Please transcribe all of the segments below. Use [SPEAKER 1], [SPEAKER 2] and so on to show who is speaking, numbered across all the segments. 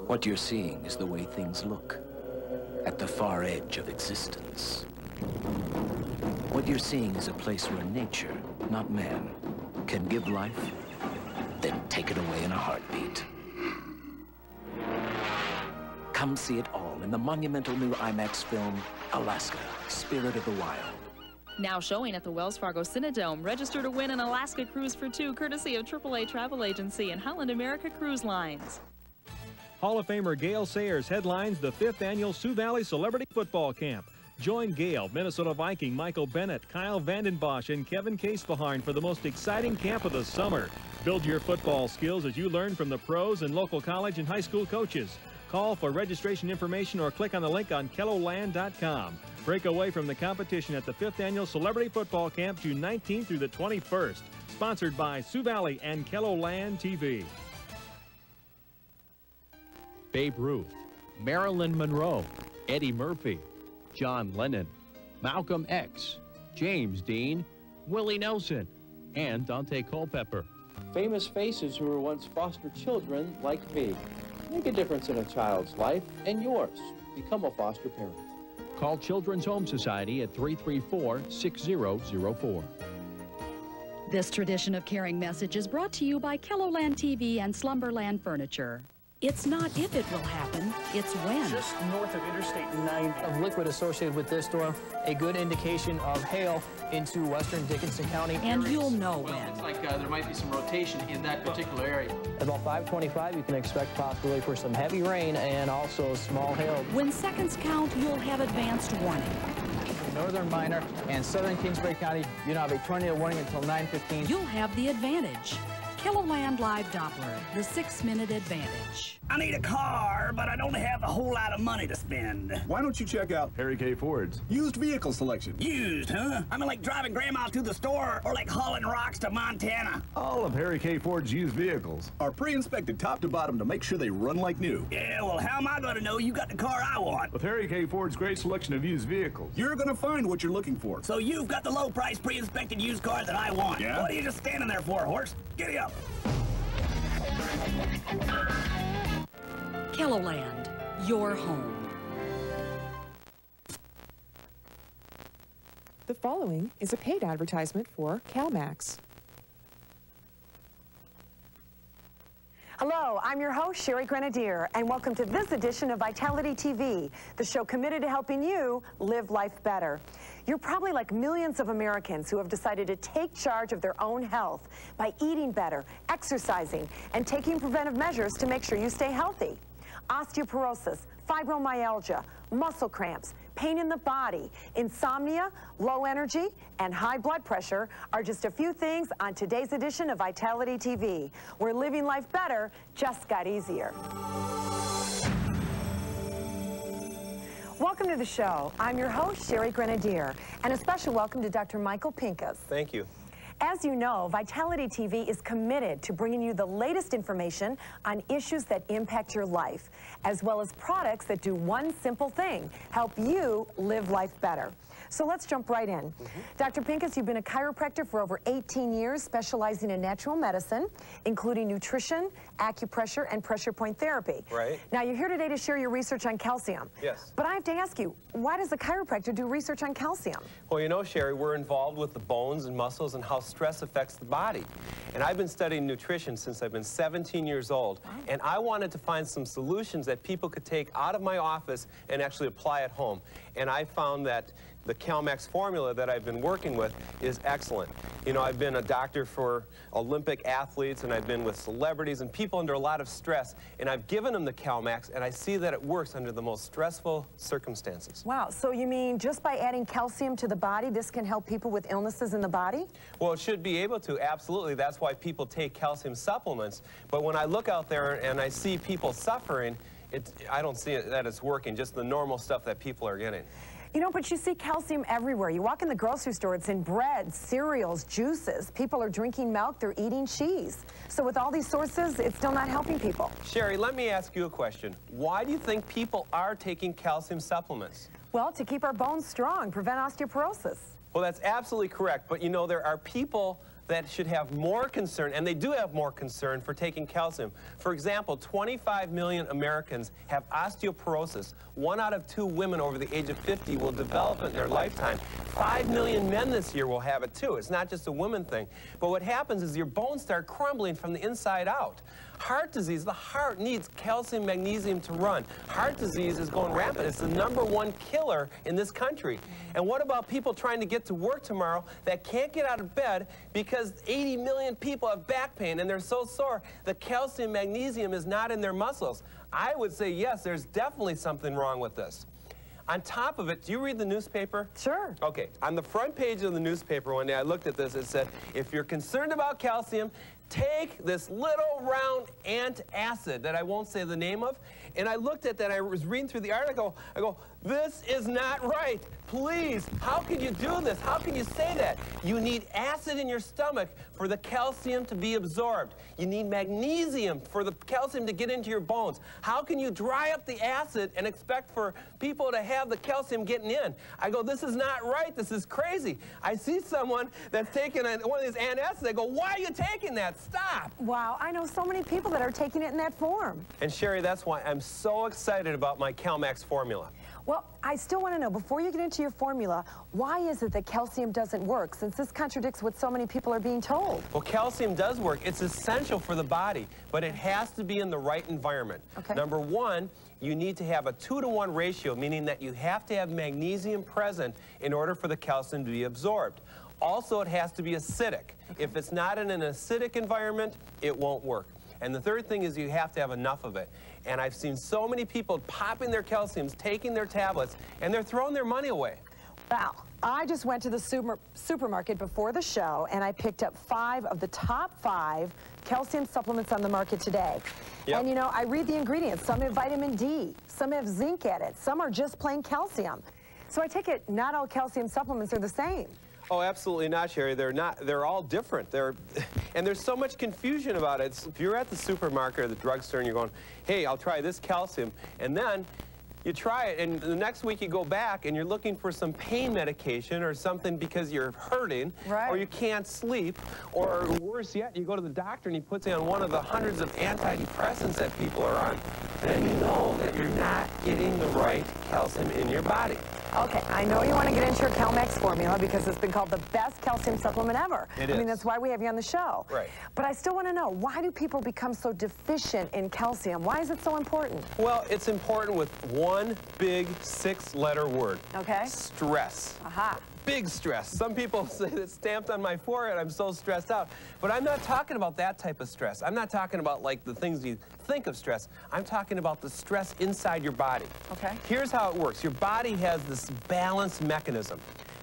[SPEAKER 1] What you're seeing is the way things look, at the far edge of existence. What you're seeing is a place where nature, not man, can give life, then take it away in a heartbeat. Come see it all in the monumental new IMAX film, Alaska, Spirit of the Wild.
[SPEAKER 2] Now showing at the Wells Fargo Cinedome. Register to win an Alaska cruise for two, courtesy of AAA Travel Agency and Holland America Cruise Lines.
[SPEAKER 3] Hall of Famer Gale Sayers headlines the 5th annual Sioux Valley Celebrity Football Camp. Join Gale, Minnesota Viking Michael Bennett, Kyle Vanden Bosch, and Kevin Casebeharn for the most exciting camp of the summer. Build your football skills as you learn from the pros and local college and high school coaches. Call for registration information or click on the link on kelloland.com. Break away from the competition at the 5th annual Celebrity Football Camp, June 19th through the 21st. Sponsored by Sioux Valley and KELLOLAND TV.
[SPEAKER 4] Babe Ruth, Marilyn Monroe, Eddie Murphy, John Lennon, Malcolm X, James Dean, Willie Nelson, and Dante Culpepper.
[SPEAKER 5] Famous faces who were once foster children like me. Make a difference in a child's life and yours. Become a foster parent.
[SPEAKER 4] Call Children's Home Society at 334-6004.
[SPEAKER 6] This tradition of caring message is brought to you by KELLOLAND TV and Slumberland Furniture. It's not if it will happen, it's when.
[SPEAKER 7] Just north of Interstate 90. Of liquid associated with this storm, a good indication of hail into western Dickinson County.
[SPEAKER 6] And you'll know when.
[SPEAKER 8] It's like there might be some rotation in that particular area.
[SPEAKER 7] At about 5:25, you can expect possibility for some heavy rain and also small hail.
[SPEAKER 6] When seconds count, you'll have advanced warning.
[SPEAKER 7] Northern Minor and southern Kingsbury County, you don't have a tornado warning until 9:15.
[SPEAKER 6] You'll have the advantage. KELLOLAND Live Doppler, the 6-minute advantage.
[SPEAKER 9] I need a car, but I don't have a whole lot of money to spend.
[SPEAKER 10] Why don't you check out Harry K. Ford's used vehicle selection?
[SPEAKER 9] Used, huh? I mean like driving Grandma to the store or like hauling rocks to Montana.
[SPEAKER 10] All of Harry K. Ford's used vehicles are pre-inspected top to bottom to make sure they run like new.
[SPEAKER 9] Yeah, well, how am I going to know you got the car I want?
[SPEAKER 10] With Harry K. Ford's great selection of used vehicles, you're going to find what you're looking for.
[SPEAKER 9] So you've got the low-price pre-inspected used car that I want.
[SPEAKER 10] Yeah?
[SPEAKER 9] What are you just standing there for, horse? Giddy up.
[SPEAKER 6] KELLOLAND, your home.
[SPEAKER 11] The following is a paid advertisement for CalMax.
[SPEAKER 12] Hello, I'm your host, Sherry Grenadier, and welcome to this edition of Vitality TV, the show committed to helping you live life better. You're probably like millions of Americans who have decided to take charge of their own health by eating better, exercising, and taking preventive measures to make sure you stay healthy. Osteoporosis, fibromyalgia, muscle cramps, pain in the body, insomnia, low energy, and high blood pressure are just a few things on today's edition of Vitality TV, where living life better just got easier. Welcome to the show. I'm your host, Sherry Grenadier, and a special welcome to Dr. Michael Pincus.
[SPEAKER 13] Thank you.
[SPEAKER 12] As you know, Vitality TV is committed to bringing you the latest information on issues that impact your life, as well as products that do one simple thing: help you live life better. So let's jump right in. Dr. Pincus, you've been a chiropractor for over 18 years, specializing in natural medicine, including nutrition, acupressure, and pressure point therapy.
[SPEAKER 13] Right.
[SPEAKER 12] Now, you're here today to share your research on calcium.
[SPEAKER 13] Yes.
[SPEAKER 12] But I have to ask you, why does a chiropractor do research on calcium?
[SPEAKER 13] Well, you know, Sherry, we're involved with the bones and muscles and how stress affects the body. And I've been studying nutrition since I've been 17 years old. Wow. And I wanted to find some solutions that people could take out of my office and actually apply at home. And I found that the CalMax formula that I've been working with is excellent. You know, I've been a doctor for Olympic athletes, and I've been with celebrities and people under a lot of stress, and I've given them the CalMax, and I see that it works under the most stressful circumstances.
[SPEAKER 12] Wow, so you mean just by adding calcium to the body, this can help people with illnesses in the body?
[SPEAKER 13] Well, it should be able to, absolutely. That's why people take calcium supplements. But when I look out there and I see people suffering, I don't see that it's working, just the normal stuff that people are getting.
[SPEAKER 12] You know, but you see calcium everywhere. You walk in the grocery store, it's in bread, cereals, juices. People are drinking milk, they're eating cheese. So with all these sources, it's still not helping people.
[SPEAKER 13] Sherry, let me ask you a question. Why do you think people are taking calcium supplements?
[SPEAKER 12] Well, to keep our bones strong, prevent osteoporosis.
[SPEAKER 13] Well, that's absolutely correct. But you know, there are people that should have more concern, and they do have more concern for taking calcium. For example, 25 million Americans have osteoporosis. 1 out of 2 women over the age of 50 will develop it in their lifetime. 5 million men this year will have it too. It's not just a women thing. But what happens is your bones start crumbling from the inside out. Heart disease, the heart needs calcium, magnesium to run. Heart disease is going rampant. It's the #1 killer in this country. And what about people trying to get to work tomorrow that can't get out of bed because 80 million people have back pain and they're so sore the calcium, magnesium is not in their muscles? I would say yes, there's definitely something wrong with this. On top of it, do you read the newspaper?
[SPEAKER 12] Sure.
[SPEAKER 13] Okay, on the front page of the newspaper one day I looked at this, it said, if you're concerned about calcium, take this little round antacid that I won't say the name of. And I looked at that, I was reading through the article, I go, this is not right. Please, how can you do this? How can you say that? You need acid in your stomach for the calcium to be absorbed. You need magnesium for the calcium to get into your bones. How can you dry up the acid and expect for people to have the calcium getting in? I go, this is not right. This is crazy. I see someone that's taking one of these antacids. I go, why are you taking that? Stop.
[SPEAKER 12] Wow, I know so many people that are taking it in that form.
[SPEAKER 13] And Sherry, that's why I'm so excited about my CalMax formula.
[SPEAKER 12] Well, I still want to know, before you get into your formula, why is it that calcium doesn't work, since this contradicts what so many people are being told?
[SPEAKER 13] Well, calcium does work. It's essential for the body, but it has to be in the right environment.
[SPEAKER 12] Okay.
[SPEAKER 13] #1, you need to have a 2-to-1 ratio, meaning that you have to have magnesium present in order for the calcium to be absorbed. Also, it has to be acidic. Okay. If it's not in an acidic environment, it won't work. And the third thing is you have to have enough of it. And I've seen so many people popping their calciums, taking their tablets, and they're throwing their money away.
[SPEAKER 12] Wow. I just went to the supermarket before the show, and I picked up 5 of the top 5 calcium supplements on the market today. Yep. And you know, I read the ingredients. Some have vitamin D, some have zinc at it, some are just plain calcium. So I take it not all calcium supplements are the same.
[SPEAKER 13] Oh, absolutely not, Sherry. They're not. They're all different. And there's so much confusion about it. If you're at the supermarket or the drugstore and you're going, hey, I'll try this calcium, and then you try it, and the next week you go back and you're looking for some pain medication or something because you're hurting, right, or you can't sleep, or worse yet, you go to the doctor and he puts you on one of the hundreds of antidepressants that people are on, and you know that you're not getting the right calcium in your body.
[SPEAKER 12] Okay, I know you want to get into your CalMax formula because it's been called the best calcium supplement ever.
[SPEAKER 13] It is.
[SPEAKER 12] I mean, that's why we have you on the show.
[SPEAKER 13] Right.
[SPEAKER 12] But I still want to know, why do people become so deficient in calcium? Why is it so important?
[SPEAKER 13] Well, it's important with one big 6-letter word.
[SPEAKER 12] Okay.
[SPEAKER 13] Stress.
[SPEAKER 12] Aha.
[SPEAKER 13] Big stress. Some people say it's stamped on my forehead, I'm so stressed out. But I'm not talking about that type of stress. I'm not talking about like the things you think of stress. I'm talking about the stress inside your body. Okay. Here's how it works. Your body has this balance mechanism.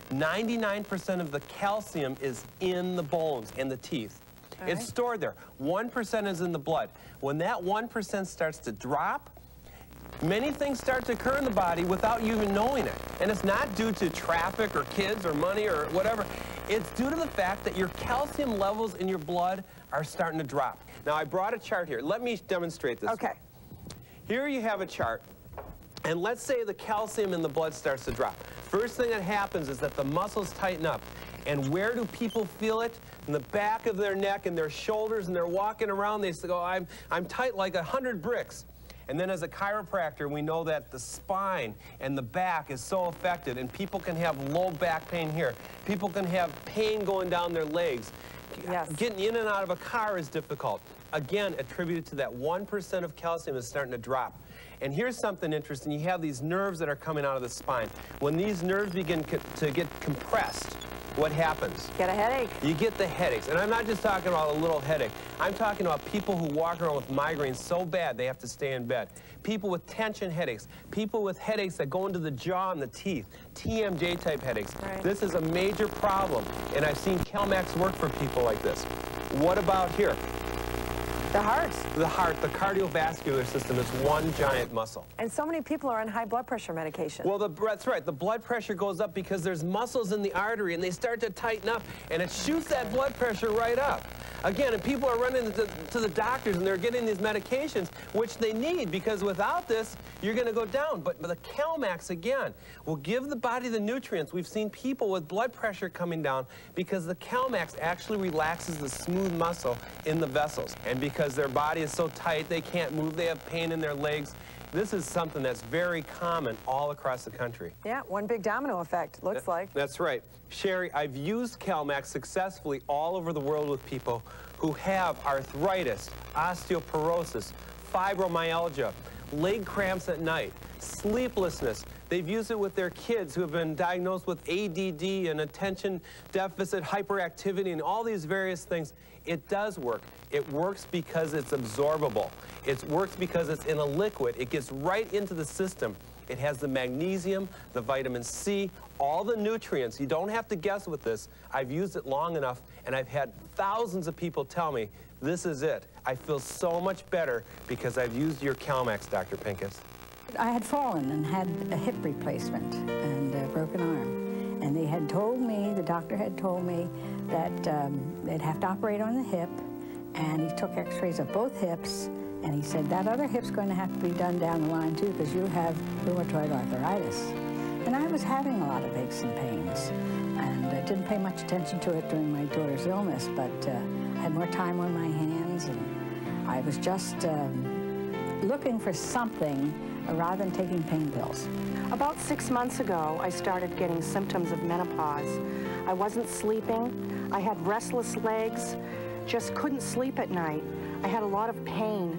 [SPEAKER 13] 99% of the calcium is in the bones and the teeth. Okay. It's stored there. 1% is in the blood. When that 1% starts to drop, many things start to occur in the body without you even knowing it. And it's not due to traffic or kids or money or whatever. It's due to the fact that your calcium levels in your blood are starting to drop. Now, I brought a chart here. Let me demonstrate this. Okay. Here you have a chart. And let's say the calcium in the blood starts to drop. First thing that happens is that the muscles tighten up. And where do people feel it? In the back of their neck and their shoulders, and they're walking around. They go, I'm tight like 100 bricks. And then as a chiropractor, we know that the spine and the back is so affected, and people can have low back pain here. People can have pain going down their legs. Yes. Getting in and out of a car is difficult. Again, attributed to that 1% of calcium is starting to drop. And here's something interesting. You have these nerves that are coming out of the spine. When these nerves begin to get compressed, what happens?
[SPEAKER 12] Get a headache.
[SPEAKER 13] You get the headaches. And I'm not just talking about a little headache. I'm talking about people who walk around with migraines so bad they have to stay in bed. People with tension headaches. People with headaches that go into the jaw and the teeth. TMJ type headaches. Right. This is a major problem. And I've seen CalMax work for people like this. What about here?
[SPEAKER 12] The heart.
[SPEAKER 13] The heart, the cardiovascular system is one giant muscle.
[SPEAKER 12] And so many people are on high blood pressure medication.
[SPEAKER 13] Well, that's right. The blood pressure goes up because there's muscles in the artery, and they start to tighten up, and it shoots that blood pressure right up. Again, and people are running to the doctors, and they're getting these medications, which they need, because without this, you're going to go down. But the CalMax, again, will give the body the nutrients. We've seen people with blood pressure coming down because the CalMax actually relaxes the smooth muscle in the vessels. And because their body is so tight, they can't move, they have pain in their legs. This is something that's very common all across the country.
[SPEAKER 12] Yeah, one big domino effect, looks like.
[SPEAKER 13] That's right. Sherry, I've used CalMax successfully all over the world with people who have arthritis, osteoporosis, fibromyalgia, leg cramps at night, sleeplessness. They've used it with their kids who have been diagnosed with ADD and attention deficit hyperactivity and all these various things. It does work. It works because it's absorbable. It works because it's in a liquid. It gets right into the system. It has the magnesium, the vitamin C, all the nutrients. You don't have to guess with this. I've used it long enough, and I've had thousands of people tell me, this is it. I feel so much better because I've used your CalMax, Dr. Pincus.
[SPEAKER 14] I had fallen and had a hip replacement and a broken arm. And they had told me, the doctor had told me that they'd have to operate on the hip, and he took x-rays of both hips, and he said, that other hip's going to have to be done down the line too, because you have rheumatoid arthritis. And I was having a lot of aches and pains, and I didn't pay much attention to it during my daughter's illness, but I had more time on my hands, and I was just looking for something rather than taking pain pills.
[SPEAKER 15] About 6 months ago, I started getting symptoms of menopause. I wasn't sleeping. I had restless legs, just couldn't sleep at night. I had a lot of pain.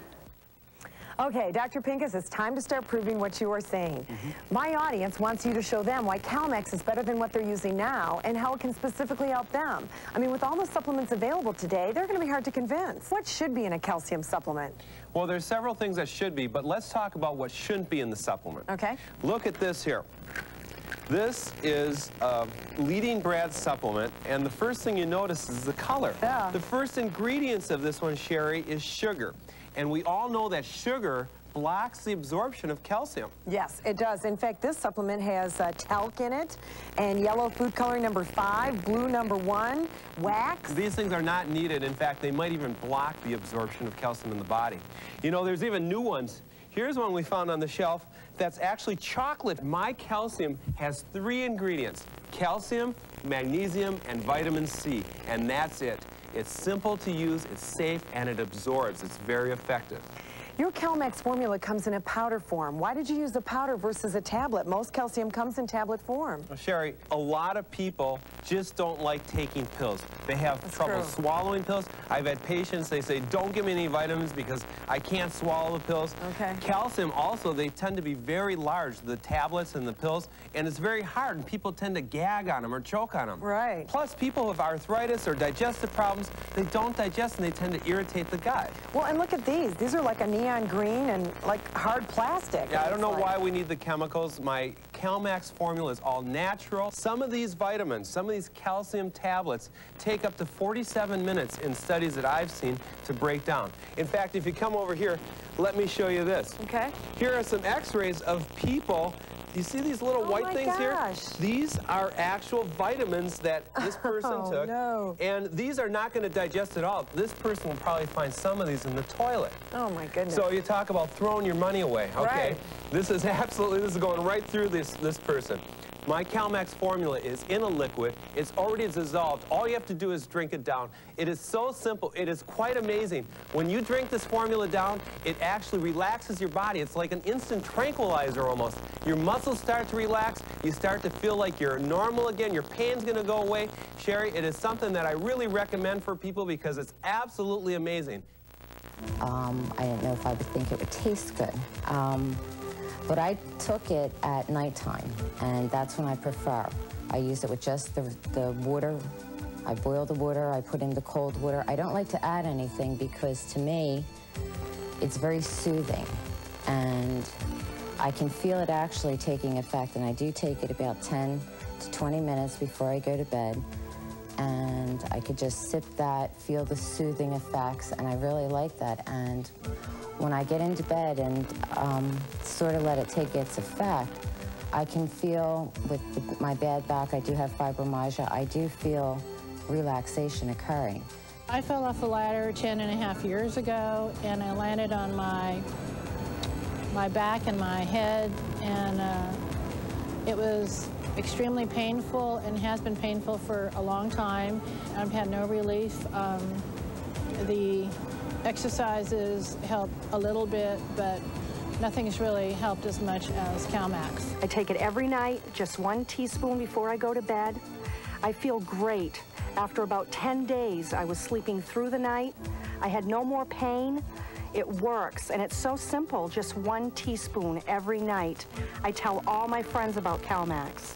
[SPEAKER 12] Okay, Dr. Pincus, it's time to start proving what you are saying. My audience wants you to show them why CalMax is better than what they're using now and how it can specifically help them. I mean, with all the supplements available today, they're going to be hard to convince. What should be in a calcium supplement?
[SPEAKER 13] Well, there's several things that should be, but let's talk about what shouldn't be in the supplement.
[SPEAKER 12] Okay.
[SPEAKER 13] Look at this here. This is a Leading Brad supplement, and the first thing you notice is the color.
[SPEAKER 12] Yeah.
[SPEAKER 13] The first ingredients of this one, Sherry, is sugar. And we all know that sugar blocks the absorption of calcium.
[SPEAKER 12] Yes, it does. In fact, this supplement has talc in it, and yellow food coloring number 5, blue number 1, wax.
[SPEAKER 13] These things are not needed. In fact, they might even block the absorption of calcium in the body. You know, there's even new ones. Here's one we found on the shelf that's actually chocolate. My Calcium has 3 ingredients: calcium, magnesium, and vitamin C, and that's it. It's simple to use, it's safe, and it absorbs. It's very effective.
[SPEAKER 12] Your CalMax formula comes in a powder form. Why did you use a powder versus a tablet? Most calcium comes in tablet form.
[SPEAKER 13] Well, Sherry, a lot of people just don't like taking pills. They have trouble swallowing pills. I've had patients, they say, don't give me any vitamins because I can't swallow the pills.
[SPEAKER 12] Okay.
[SPEAKER 13] Calcium also, they tend to be very large, the tablets and the pills, and it's very hard, and people tend to gag on them or choke on them.
[SPEAKER 12] Right.
[SPEAKER 13] Plus, people with arthritis or digestive problems, they don't digest and they tend to irritate the gut.
[SPEAKER 12] Well, and look at these. These are like a neon green and like hard plastic.
[SPEAKER 13] Yeah, I don't know why we need the chemicals. My CalMax formula is all natural. Some of these vitamins, some of these calcium tablets take up to 47 minutes in studies that I've seen to break down. In fact, if you come over here, let me show you this.
[SPEAKER 12] Okay.
[SPEAKER 13] Here are some x-rays of people. You see these little white things here? These are actual vitamins that this person took.
[SPEAKER 12] No.
[SPEAKER 13] And these are not going to digest at all. This person will probably find some of these in the toilet.
[SPEAKER 12] Oh my goodness.
[SPEAKER 13] So you talk about throwing your money away, okay?
[SPEAKER 12] Right.
[SPEAKER 13] This is going right through this person. My CalMax formula is in a liquid. It's already dissolved. All you have to do is drink it down. It is so simple. It is quite amazing. When you drink this formula down, it actually relaxes your body. It's like an instant tranquilizer almost. Your muscles start to relax. You start to feel like you're normal again. Your pain's going to go away. Sherry, it is something that I really recommend for people because it's absolutely amazing.
[SPEAKER 16] I didn't know if I would think it would taste good. But I took it at nighttime, and that's when I prefer. I use it with just the water. I boil the water, I put in the cold water. I don't like to add anything because, to me, it's very soothing. And I can feel it actually taking effect, and I do take it about 10 to 20 minutes before I go to bed. and I could just sip that, feel the soothing effects, and I really like that. And when I get into bed and sort of let it take its effect, I can feel, with my bad back, I do have fibromyalgia, I do feel relaxation occurring.
[SPEAKER 17] I fell off a ladder 10.5 years ago, and I landed on my back and my head, and it was extremely painful and has been painful for a long time. I've had no relief. The exercises help a little bit, but nothing's really helped as much as CalMax.
[SPEAKER 15] I take it every night, just 1 teaspoon before I go to bed. I feel great. After about 10 days, I was sleeping through the night. I had no more pain. It works, and it's so simple, just 1 teaspoon every night. I tell all my friends about CalMax.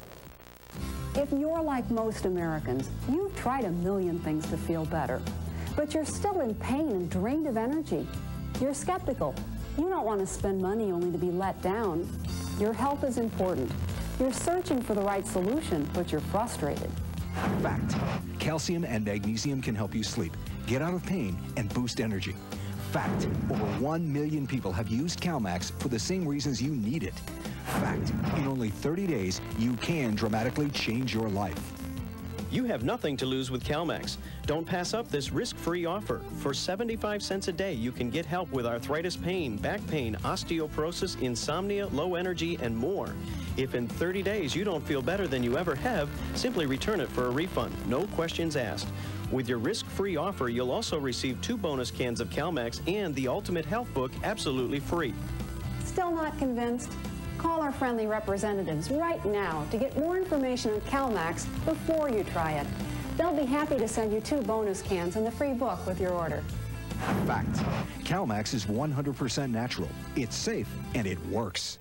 [SPEAKER 18] If you're like most Americans, you've tried a million things to feel better, but you're still in pain and drained of energy. You're skeptical. You don't want to spend money only to be let down. Your health is important. You're searching for the right solution, but you're frustrated.
[SPEAKER 19] Fact. Calcium and magnesium can help you sleep, get out of pain, and boost energy. Fact. Over 1 million people have used CalMax for the same reasons you need it. Fact. In only 30 days, you can dramatically change your life.
[SPEAKER 20] You have nothing to lose with CalMax. Don't pass up this risk-free offer. For 75 cents a day, you can get help with arthritis pain, back pain, osteoporosis, insomnia, low energy, and more. If in 30 days you don't feel better than you ever have, simply return it for a refund. No questions asked. With your risk-free offer, you'll also receive 2 bonus cans of CalMax and the Ultimate Health Book absolutely free.
[SPEAKER 18] Still not convinced? Call our friendly representatives right now to get more information on CalMax before you try it. They'll be happy to send you 2 bonus cans and the free book with your order.
[SPEAKER 19] Fact. CalMax is 100% natural. It's safe, and it works.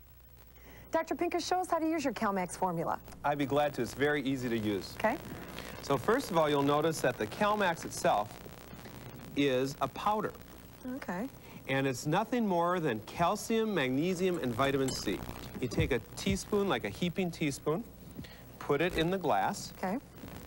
[SPEAKER 12] Dr. Pincus, show us how to use your CalMax formula.
[SPEAKER 13] I'd be glad to. It's very easy to use.
[SPEAKER 12] Okay.
[SPEAKER 13] So first of all, you'll notice that the CalMax itself is a powder.
[SPEAKER 12] Okay.
[SPEAKER 13] And it's nothing more than calcium, magnesium, and vitamin C. You take a teaspoon, like a heaping teaspoon, put it in the glass.
[SPEAKER 12] Okay.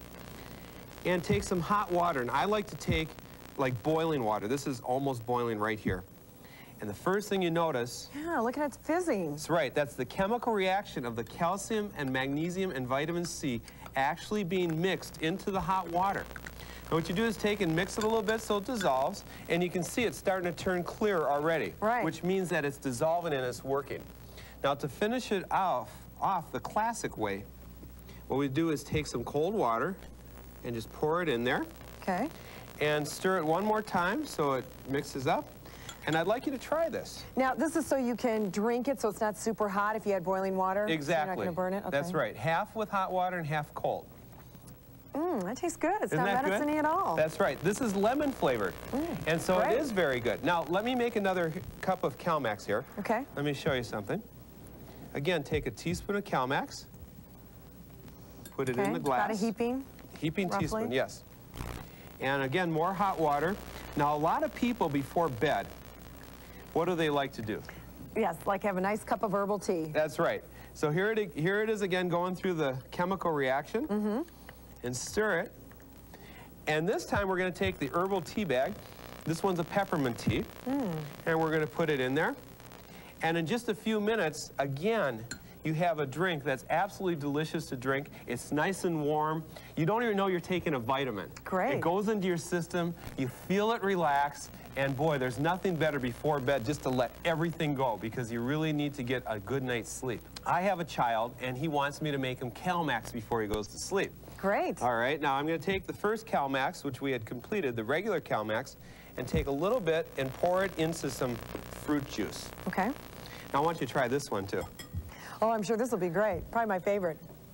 [SPEAKER 13] And take some hot water. And I like to take like boiling water. This is almost boiling right here. And the first thing you notice...
[SPEAKER 12] Yeah, look at it fizzing.
[SPEAKER 13] That's right. That's the chemical reaction of the calcium and magnesium and vitamin C actually being mixed into the hot water. Now what you do is take and mix it a little bit so it dissolves, and you can see it's starting to turn clear already,
[SPEAKER 12] right,
[SPEAKER 13] which means that it's dissolving and it's working. Now to finish it off the classic way, what we do is take some cold water and just pour it in there.
[SPEAKER 12] Okay.
[SPEAKER 13] And stir it one more time so it mixes up. And I'd like you to try this.
[SPEAKER 12] Now, this is so you can drink it so it's not super hot if you had boiling water?
[SPEAKER 13] Exactly.
[SPEAKER 12] So you're not going to burn it? Okay.
[SPEAKER 13] That's right. Half with hot water and half cold.
[SPEAKER 12] That tastes good. It's
[SPEAKER 13] Isn't
[SPEAKER 12] not
[SPEAKER 13] that
[SPEAKER 12] medicine-y
[SPEAKER 13] good?
[SPEAKER 12] at all.
[SPEAKER 13] That's right. This is lemon flavored. And so
[SPEAKER 12] great.
[SPEAKER 13] it is very good. Now, let me make another cup of CalMax here.
[SPEAKER 12] Okay.
[SPEAKER 13] Let me show you something. Again, take a teaspoon of CalMax, put it in the glass.
[SPEAKER 12] About a heaping?
[SPEAKER 13] Heaping
[SPEAKER 12] roughly?
[SPEAKER 13] teaspoon, yes. And again, more hot water. Now, a lot of people before bed, what do they like to do?
[SPEAKER 12] Yes, like have a nice cup of herbal tea.
[SPEAKER 13] That's right. So here it is again going through the chemical reaction. And stir it. And this time we're going to take the herbal tea bag. This one's a peppermint tea. And we're going to put it in there. And in just a few minutes, again, you have a drink that's absolutely delicious to drink. It's nice and warm. You don't even know you're taking a vitamin.
[SPEAKER 12] Great.
[SPEAKER 13] It goes into your system. You feel it relax. And boy, there's nothing better before bed just to let everything go, because you really need to get a good night's sleep. I have a child, and he wants me to make him CalMax before he goes to sleep.
[SPEAKER 12] Great.
[SPEAKER 13] All right, now I'm going to take the first CalMax, which we had completed, the regular CalMax, and take a little bit and pour it into some fruit juice.
[SPEAKER 12] Okay.
[SPEAKER 13] Now I want you to try this one too.
[SPEAKER 12] Oh, I'm sure this will be great. Probably my favorite.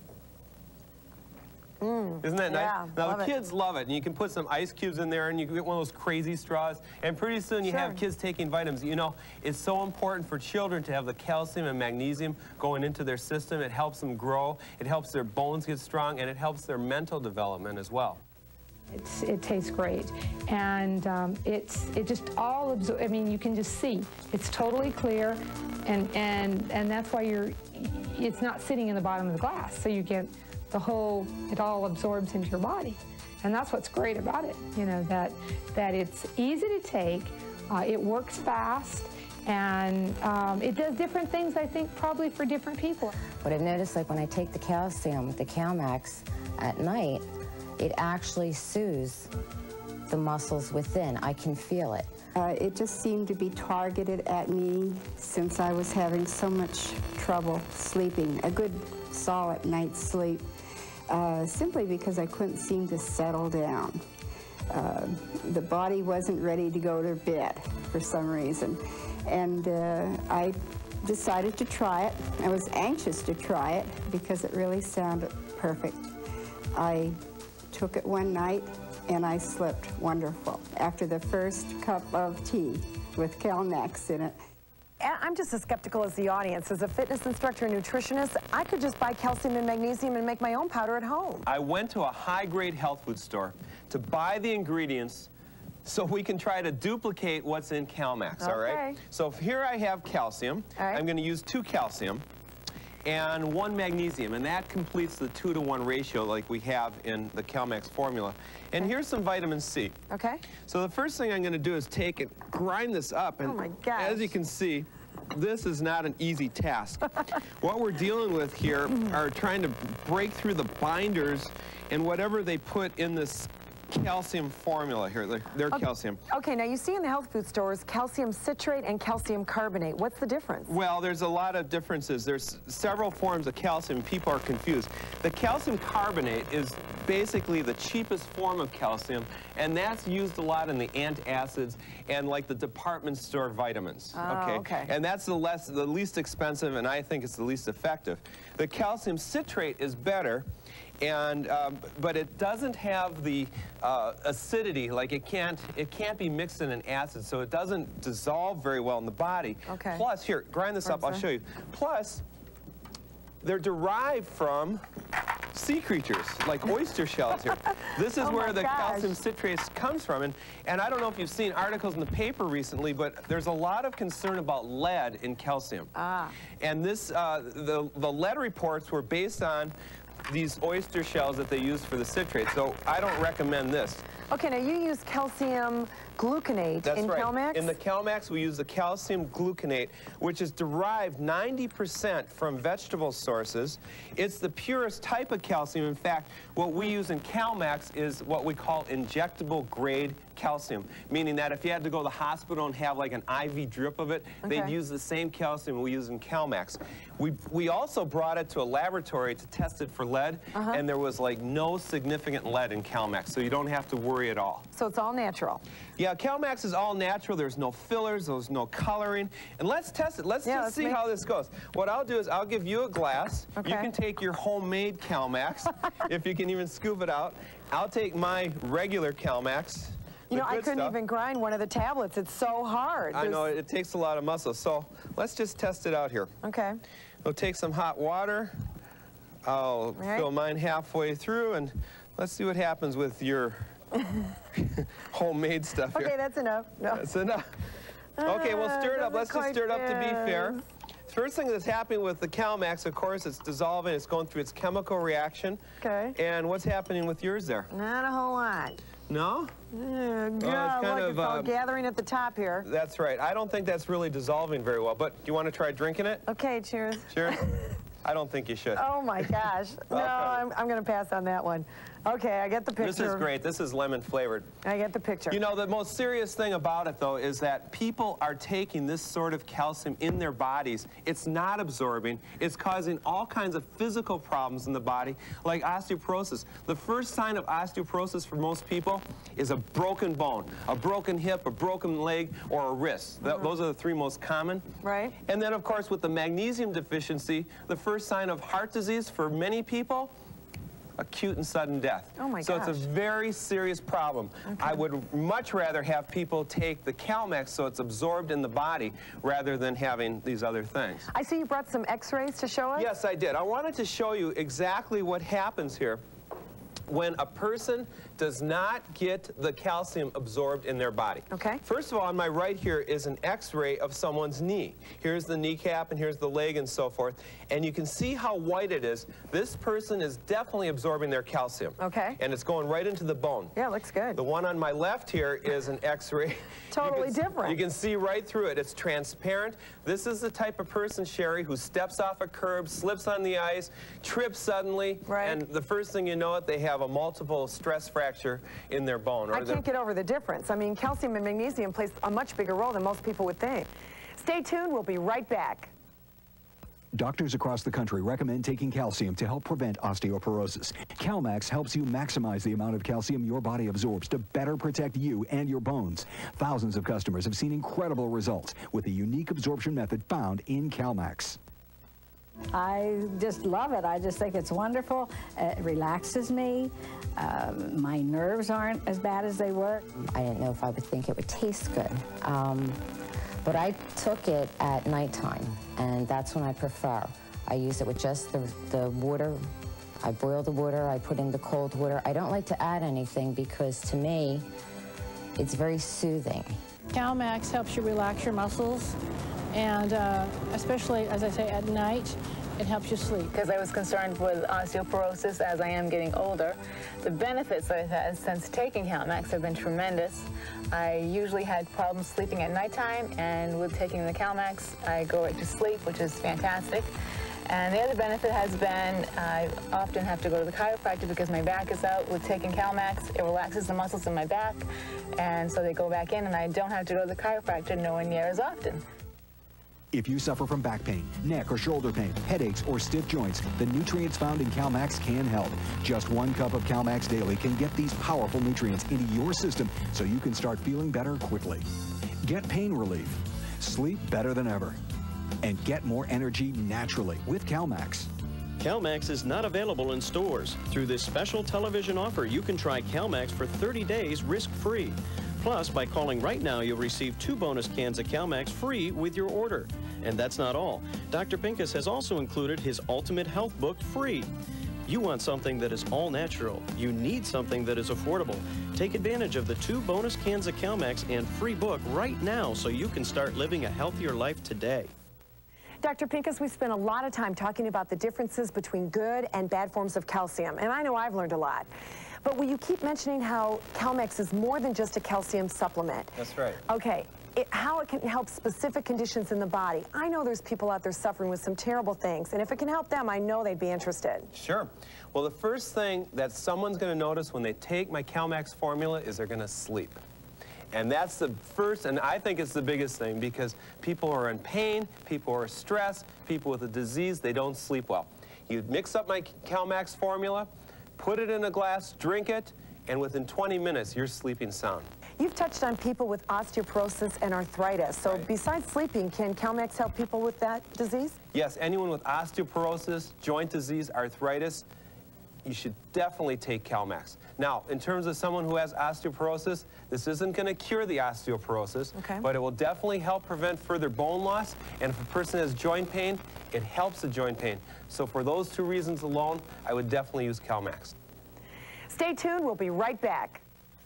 [SPEAKER 13] Isn't that nice?
[SPEAKER 12] Yeah,
[SPEAKER 13] now
[SPEAKER 12] love
[SPEAKER 13] the
[SPEAKER 12] it.
[SPEAKER 13] kids love it, and you can put some ice cubes in there, and you can get one of those crazy straws, and pretty soon you have kids taking vitamins. You know, it's so important for children to have the calcium and magnesium going into their system. It helps them grow, it helps their bones get strong, and it helps their mental development as well.
[SPEAKER 21] It tastes great, and it just all absorbs. I mean, you can just see it's totally clear, and that's why it's not sitting in the bottom of the glass, so you get it all absorbs into your body. And that's what's great about it, you know, that it's easy to take, it works fast, and it does different things, I think, probably for different people.
[SPEAKER 16] But I've noticed, like, when I take the calcium, the CalMax, at night, it actually soothes the muscles within. I can feel it.
[SPEAKER 1] It just seemed to be targeted at me since I was having so much trouble sleeping, a good solid night's sleep, simply because I couldn't seem to settle down. The body wasn't ready to go to bed for some reason. And I decided to try it. I was anxious to try it because it really sounded perfect. I took it one night and I slept wonderful after the first cup of tea with CalMax in it.
[SPEAKER 12] I'm just as skeptical as the audience. As a fitness instructor and nutritionist, I could just buy calcium and magnesium and make my own powder at home.
[SPEAKER 13] I went to a high-grade health food store to buy the ingredients so we can try to duplicate what's in CalMax, all right? So here I have calcium. I'm going to use 2 calcium and 1 magnesium, and that completes the 2-to-1 ratio like we have in the CalMax formula. And here's some vitamin C.
[SPEAKER 12] Okay.
[SPEAKER 13] So the first thing I'm going to do is take it, grind this up, and as you can see, this is not an easy task. What we're dealing with here are trying to break through the binders and whatever they put in this calcium formula here, their calcium.
[SPEAKER 12] Okay, now you see in the health food stores calcium citrate and calcium carbonate. What's the difference?
[SPEAKER 13] Well, there's a lot of differences. There's several forms of calcium. People are confused. The calcium carbonate is basically the cheapest form of calcium, and that's used a lot in the antacids and like the department store vitamins. And that's the least expensive, and I think it's the least effective. The calcium citrate is better, and but it doesn't have the acidity. Like it can't be mixed in an acid, so it doesn't dissolve very well in the body. Plus, here, grind this up, I'll show you. Plus, they're derived from sea creatures, like oyster shells here. This is where the calcium citrate comes from. And I don't know if you've seen articles in the paper recently, but there's a lot of concern about lead in calcium. And this, the lead reports were based on these oyster shells that they use for the citrate. So I don't recommend this.
[SPEAKER 12] Okay, now you use calcium gluconate in CalMax?
[SPEAKER 13] In the CalMax, we use the calcium gluconate, which is derived 90% from vegetable sources. It's the purest type of calcium. In fact, what we use in CalMax is what we call injectable grade calcium, meaning that if you had to go to the hospital and have like an IV drip of it, they'd use the same calcium we use in CalMax. We also brought it to a laboratory to test it for lead, and there was like no significant lead in CalMax, so you don't have to worry at all.
[SPEAKER 12] So it's all natural?
[SPEAKER 13] Yeah, CalMax is all natural. There's no fillers, there's no coloring. And let's test it. Let's just see how this goes. What I'll do is I'll give you a glass. You can take your homemade CalMax, if you can even scoop it out. I'll take my regular CalMax.
[SPEAKER 12] You know, I couldn't even grind one of the tablets. It's so hard.
[SPEAKER 13] I know, it takes a lot of muscle. So let's just test it out here.
[SPEAKER 12] Okay.
[SPEAKER 13] We'll take some hot water. I'll fill mine halfway through, and let's see what happens with your homemade stuff here.
[SPEAKER 12] Okay, that's enough. No.
[SPEAKER 13] That's enough. Okay, we'll stir it up. Let's just stir it up to be fair. First thing that's happening with the CalMax, of course, it's dissolving. It's going through its chemical reaction.
[SPEAKER 12] Okay.
[SPEAKER 13] And what's happening with yours there?
[SPEAKER 12] Not a whole lot.
[SPEAKER 13] No?
[SPEAKER 12] It's all gathering at the top here.
[SPEAKER 13] That's right. I don't think that's really dissolving very well, but do you want to try drinking it?
[SPEAKER 12] Okay, cheers.
[SPEAKER 13] Cheers. I don't think you should.
[SPEAKER 12] Oh my gosh. No, I'm going to pass on that one. Okay, I get the picture.
[SPEAKER 13] This is great. This is lemon flavored.
[SPEAKER 12] I get the picture.
[SPEAKER 13] You know, the most serious thing about it, though, is that people are taking this sort of calcium in their bodies. It's not absorbing. It's causing all kinds of physical problems in the body, like osteoporosis. The first sign of osteoporosis for most people is a broken bone, a broken hip, a broken leg, or a wrist. Those are the 3 most common.
[SPEAKER 12] Right.
[SPEAKER 13] And then, of course, with the magnesium deficiency, the first sign of heart disease for many people, acute and sudden death.
[SPEAKER 12] Oh my gosh.
[SPEAKER 13] So it's a very serious problem. I would much rather have people take the CalMax so it's absorbed in the body rather than having these other things.
[SPEAKER 12] I see you brought some x-rays to show us?
[SPEAKER 13] Yes, I did. I wanted to show you exactly what happens here when a person does not get the calcium absorbed in their body.
[SPEAKER 12] Okay.
[SPEAKER 13] First of all, on my right here is an x-ray of someone's knee. Here's the kneecap and here's the leg and so forth. And you can see how white it is. This person is definitely absorbing their calcium.
[SPEAKER 12] Okay.
[SPEAKER 13] And it's going right into the bone.
[SPEAKER 12] Yeah, looks good.
[SPEAKER 13] The one on my left here is an x-ray.
[SPEAKER 12] Totally different.
[SPEAKER 13] You can see right through it. It's transparent. This is the type of person, Sherry, who steps off a curb, slips on the ice, trips suddenly, and the first thing you know it, they have a multiple stress fracture in their bone.
[SPEAKER 12] I can't get over the difference. I mean, calcium and magnesium plays a much bigger role than most people would think. Stay tuned. We'll be right back.
[SPEAKER 19] Doctors across the country recommend taking calcium to help prevent osteoporosis. CalMax helps you maximize the amount of calcium your body absorbs to better protect you and your bones. Thousands of customers have seen incredible results with the unique absorption method found in CalMax.
[SPEAKER 14] I just love it. I just think it's wonderful. It relaxes me. My nerves aren't as bad as they were.
[SPEAKER 16] I didn't know if I would think it would taste good. But I took it at nighttime, and that's when I prefer. I use it with just the water. I boil the water, I put in the cold water. I don't like to add anything because, to me, it's very soothing.
[SPEAKER 17] CalMax helps you relax your muscles, and especially, as I say, at night, it helps you sleep.
[SPEAKER 2] Because I was concerned with osteoporosis as I am getting older. The benefits I've had since taking CalMax have been tremendous. I usually had problems sleeping at nighttime, and with taking the CalMax, I go right to sleep, which is fantastic. And the other benefit has been I often have to go to the chiropractor because my back is out. With taking CalMax, it relaxes the muscles in my back, and so they go back in, and I don't have to go to the chiropractor nowhere near as often.
[SPEAKER 19] If you suffer from back pain, neck or shoulder pain, headaches, or stiff joints, the nutrients found in CalMax can help. Just 1 cup of CalMax daily can get these powerful nutrients into your system so you can start feeling better quickly. Get pain relief, sleep better than ever, and get more energy naturally with CalMax.
[SPEAKER 20] CalMax is not available in stores. Through this special television offer, you can try CalMax for 30 days risk-free. Plus, by calling right now, you'll receive 2 bonus cans of CalMax free with your order. And that's not all. Dr. Pincus has also included his Ultimate Health Book free. You want something that is all natural. You need something that is affordable. Take advantage of the 2 bonus cans of CalMax and free book right now so you can start living a healthier life today.
[SPEAKER 12] Dr. Pincus, we spent a lot of time talking about the differences between good and bad forms of calcium, and I know I've learned a lot. But will you keep mentioning how CalMax is more than just a calcium supplement?
[SPEAKER 13] That's right.
[SPEAKER 12] Okay, how it can help specific conditions in the body. I know there's people out there suffering with some terrible things, and if it can help them, I know they'd be interested.
[SPEAKER 13] Sure. Well, the first thing that someone's going to notice when they take my CalMax formula is they're going to sleep. And that's the first, and I think it's the biggest thing, because people are in pain, people are stressed, people with a disease, they don't sleep well. You mix up my CalMax formula, put it in a glass, drink it, and within 20 minutes, you're sleeping sound.
[SPEAKER 12] You've touched on people with osteoporosis and arthritis. So besides sleeping, can CalMax help people with that disease?
[SPEAKER 13] Yes, anyone with osteoporosis, joint disease, arthritis, you should definitely take CalMax. Now, in terms of someone who has osteoporosis, this isn't going to cure the osteoporosis, but it will definitely help prevent further bone loss. And if a person has joint pain, it helps the joint pain. So for those 2 reasons alone, I would definitely use CalMax.
[SPEAKER 12] Stay tuned. We'll be right back.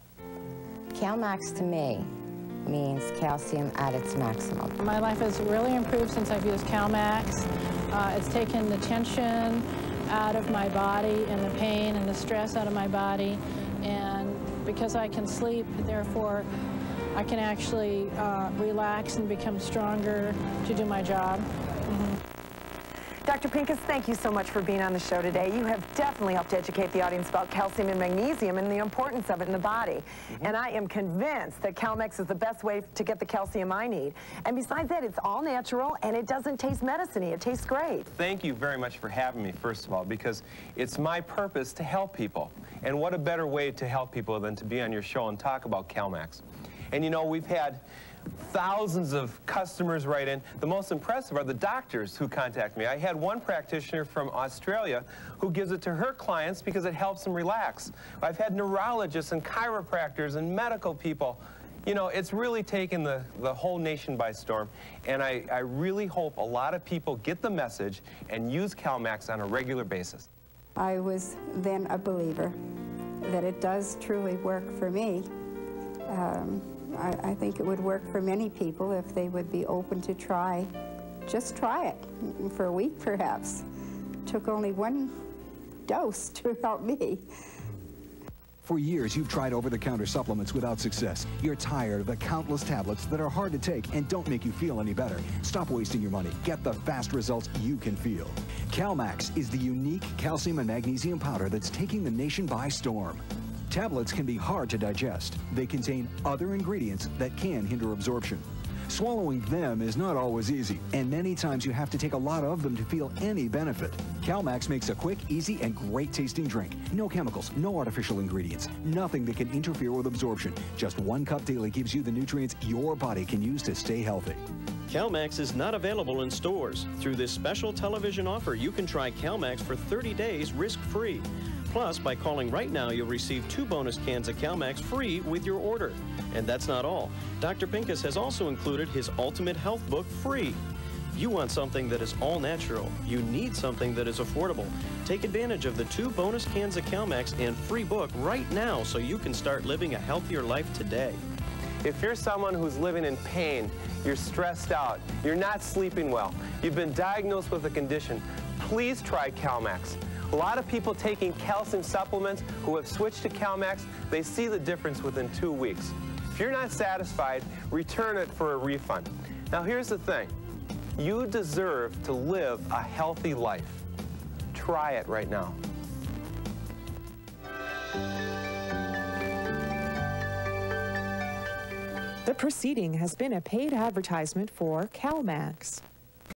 [SPEAKER 16] CalMax to me means calcium at its maximum.
[SPEAKER 17] My life has really improved since I've used CalMax. It's taken the tension out of my body and the pain and the stress out of my body, and because I can sleep, therefore I can actually relax and become stronger to do my job.
[SPEAKER 12] Dr. Pincus, thank you so much for being on the show today. You have definitely helped educate the audience about calcium and magnesium and the importance of it in the body. And I am convinced that CalMax is the best way to get the calcium I need. And besides that, it's all natural and it doesn't taste medicine-y. It tastes great.
[SPEAKER 13] Thank you very much for having me, first of all, because it's my purpose to help people. And what a better way to help people than to be on your show and talk about CalMax. And you know, we've had thousands of customers write in. The most impressive are the doctors who contact me. I had one practitioner from Australia who gives it to her clients because it helps them relax. I've had neurologists and chiropractors and medical people. You know, it's really taken the whole nation by storm, and I really hope a lot of people get the message and use CalMax on a regular basis.
[SPEAKER 1] I was then a believer that it does truly work for me. I think it would work for many people if they would be open to try. Just try it for a week, perhaps. Took only one dose to help me.
[SPEAKER 19] For years, you've tried over-the-counter supplements without success. You're tired of the countless tablets that are hard to take and don't make you feel any better. Stop wasting your money. Get the fast results you can feel. CalMax is the unique calcium and magnesium powder that's taking the nation by storm. Tablets can be hard to digest. They contain other ingredients that can hinder absorption. Swallowing them is not always easy, and many times you have to take a lot of them to feel any benefit. CalMax makes a quick, easy, and great-tasting drink. No chemicals, no artificial ingredients, nothing that can interfere with absorption. Just 1 cup daily gives you the nutrients your body can use to stay healthy.
[SPEAKER 20] CalMax is not available in stores. Through this special television offer, you can try CalMax for 30 days risk-free. Plus, by calling right now, you'll receive 2 bonus cans of CalMax free with your order. And that's not all. Dr. Pincus has also included his Ultimate Health Book free. You want something that is all natural. You need something that is affordable. Take advantage of the 2 bonus cans of CalMax and free book right now so you can start living a healthier life today.
[SPEAKER 13] If you're someone who's living in pain, you're stressed out, you're not sleeping well, you've been diagnosed with a condition, please try CalMax. A lot of people taking calcium supplements who have switched to CalMax, they see the difference within 2 weeks. If you're not satisfied, return it for a refund. Now here's the thing. You deserve to live a healthy life. Try it right now.
[SPEAKER 11] The proceeding has been a paid advertisement for CalMax.